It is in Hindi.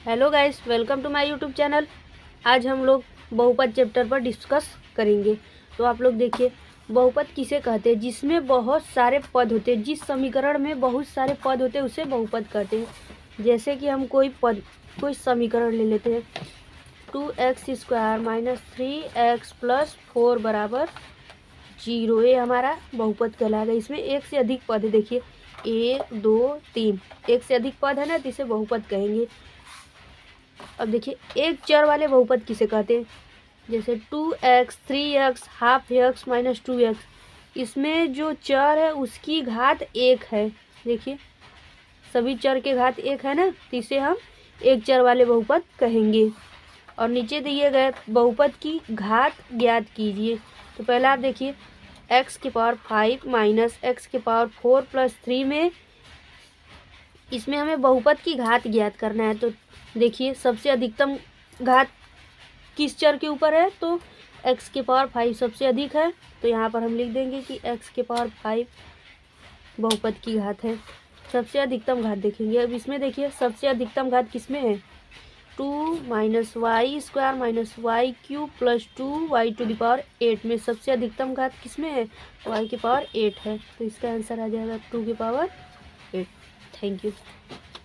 Hello guys, welcome to my YouTube channel. आज हम लोग बहुपद चैप्टर पर डिस्कस करेंगे। तो आप लोग देखिए, बहुपद किसे कहते हैं? जिसमें बहुत सारे पद होते हैं, जिस समीकरण में बहुत सारे पद होते हैं उसे बहुपद कहते हैं। जैसे कि हम कोई समीकरण ले लेते हैं, 2x² - 3x + 4 = 0। ये हमारा बहुपद कहलाएगा। इसमें एक से अधिक पद है। देखिए 1 2 3, एक से अधिक पद है ना, तो इसे बहुपद कहेंगे। अब देखिए, एक चर वाले बहुपद किसे कहते हैं? जैसे 2x, 3x, ½ x - 2x। इसमें जो चर है उसकी घात 1 है। देखिए सभी चर के घात 1 है ना, तो इसे हम एक चर वाले बहुपद कहेंगे। और नीचे दिए गए बहुपद की घात ज्ञात कीजिए। तो पहला आप देखिए, x⁵ - x⁴ + 3 में इसमें हमें बहुपद की घात ज्ञात करना है। तो देखिए सबसे अधिकतम घात किस चर के ऊपर है? तो x⁵ सबसे अधिक है, तो यहाँ पर हम लिख देंगे कि x⁵ बहुपद की घात है। सबसे अधिकतम घात देखेंगे। अब इसमें देखिए सबसे अधिकतम घात किसमें है? 2 - y² - y³ + 2y⁸ में सबसे अधिकतम घात किसमें है? y⁸ है। तो इसका आंसर आ जाएगा 2⁸। Thank you.